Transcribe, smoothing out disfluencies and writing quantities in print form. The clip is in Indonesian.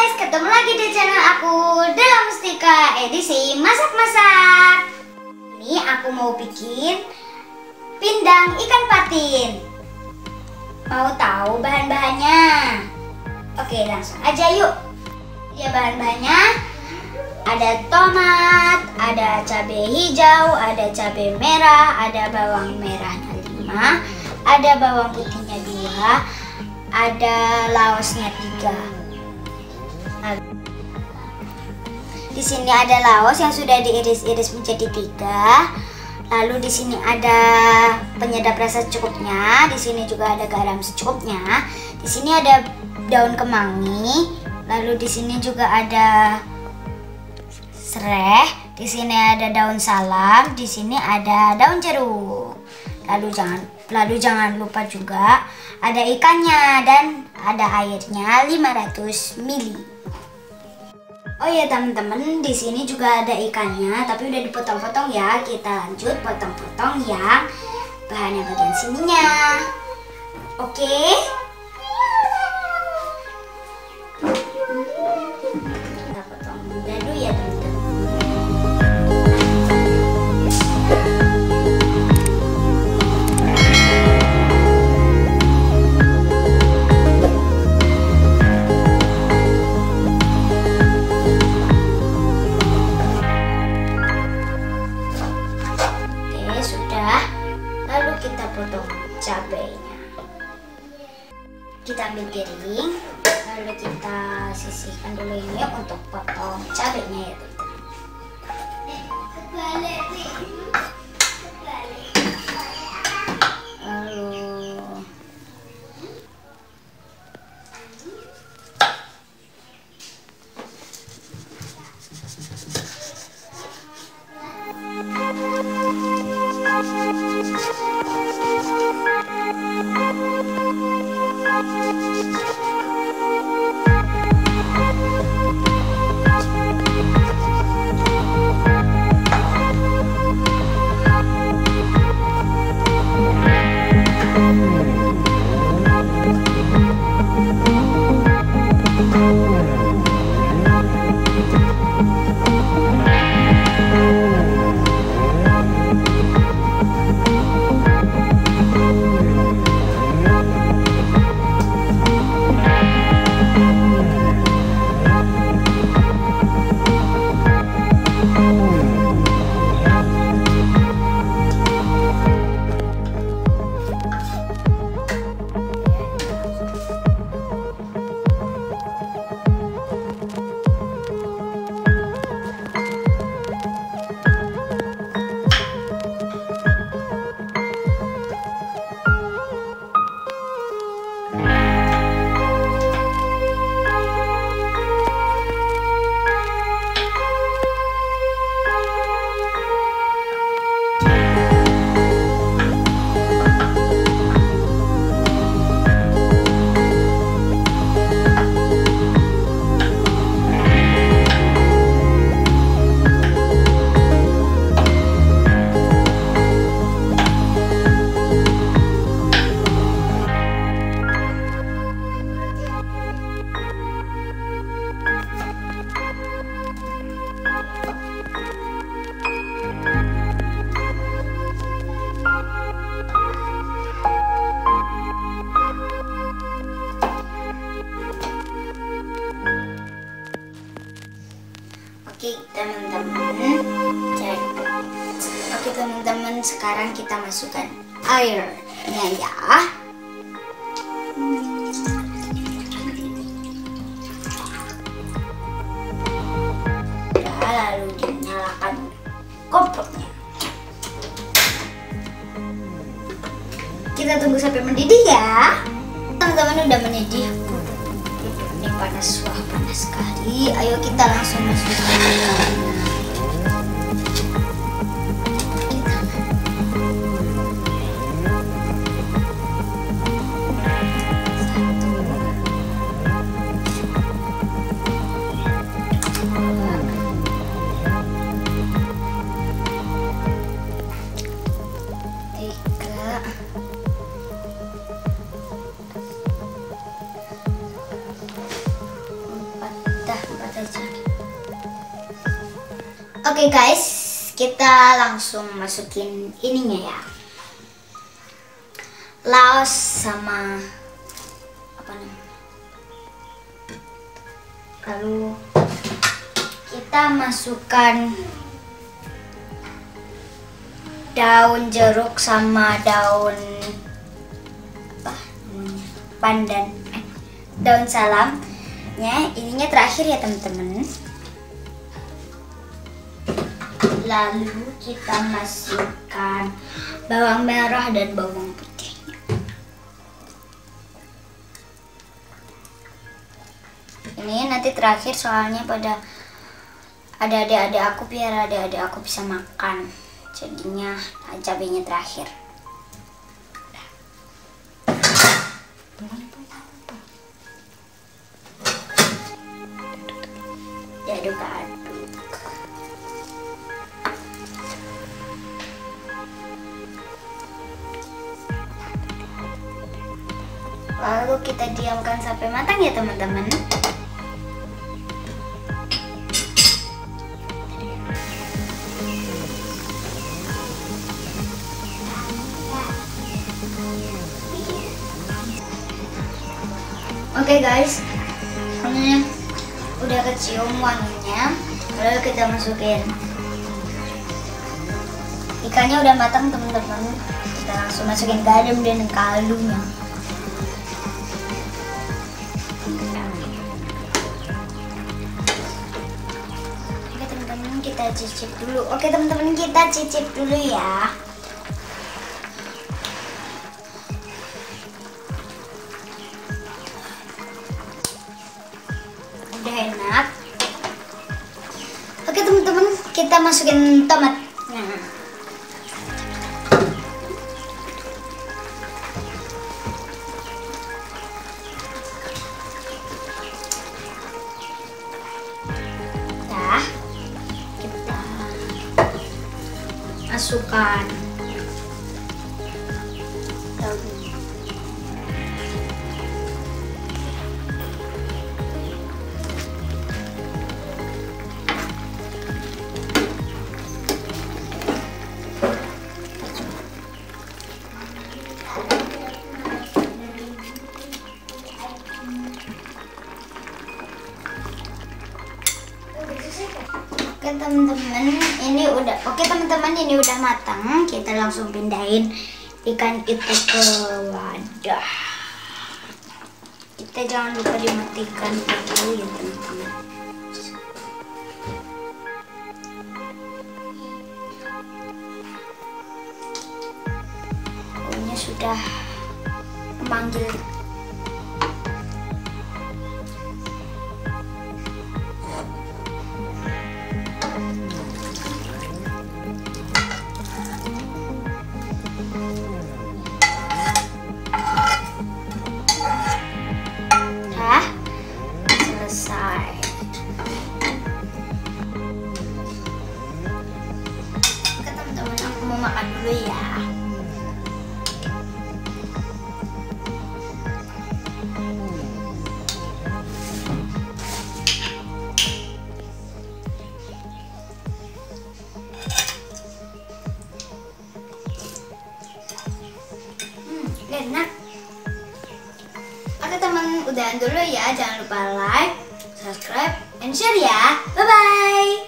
guys, ketemu lagi di channel aku Della Mustika edisi masak-masak. Ini aku mau bikin pindang ikan patin. Mau tahu bahan-bahannya? Oke, langsung aja yuk. Ya, bahan-bahannya ada tomat, ada cabai hijau, ada cabai merah, ada bawang merahnya 5, ada bawang putihnya 2, ada laosnya 3. Di sini ada laos yang sudah diiris-iris menjadi 3. Lalu di sini ada penyedap rasa secukupnya. Di sini juga ada garam secukupnya. Di sini ada daun kemangi. Lalu di sini juga ada serai. Di sini ada daun salam. Di sini ada daun jeruk. Lalu jangan lupa juga ada ikannya dan ada airnya 500 ml. Oh ya teman-teman, di sini juga ada ikannya, tapi udah dipotong-potong ya. Kita lanjut potong-potong yang bahannya bagian sininya. Oke. Kita potong dulu ya teman-teman. Cabainya kita ambil piring, lalu kita sisihkan dulu ini untuk potong cabainya ya Oke teman-teman, sekarang kita masukkan airnya ya. Lalu dinyalakan kompornya. Kita tunggu sampai mendidih ya. Teman-teman, udah mendidih. Ini panas, wah panas sekali. Ayo kita langsung masukkan. udah 4 aja. Oke guys, kita langsung masukin ininya ya. Laos sama apa namanya? Lalu kita masukkan daun jeruk sama daun apa namanya? Pandan, daun salamnya. Ininya terakhir ya teman-teman. Lalu kita masukkan bawang merah dan bawang putihnya. Ini nanti terakhir soalnya pada ada adik-adik aku, biar adik-adik aku bisa makan. Jadinya cabenya terakhir. Diaduk-aduk. Lalu kita diamkan sampai matang ya teman-teman. Oke guys, ini udah kecium wanginya. Lalu kita masukin ikannya, udah matang teman-teman. Kita langsung masukin garam dan kaldunya. Oke teman-teman, kita cicip dulu. Oke teman-teman, kita cicip dulu ya. Udah enak. Oke teman-teman, kita masukin tomatnya. Nah, kita masukkan daun. Oke teman-teman, ini udah matang. Kita langsung pindahin ikan itu ke wadah. Kita jangan lupa dimatikan dulu ya teman-teman. Baunya sudah memanggil. Makan dulu ya. Enak. Oke teman, udahan dulu ya. Jangan lupa like, subscribe, and share ya. Bye bye.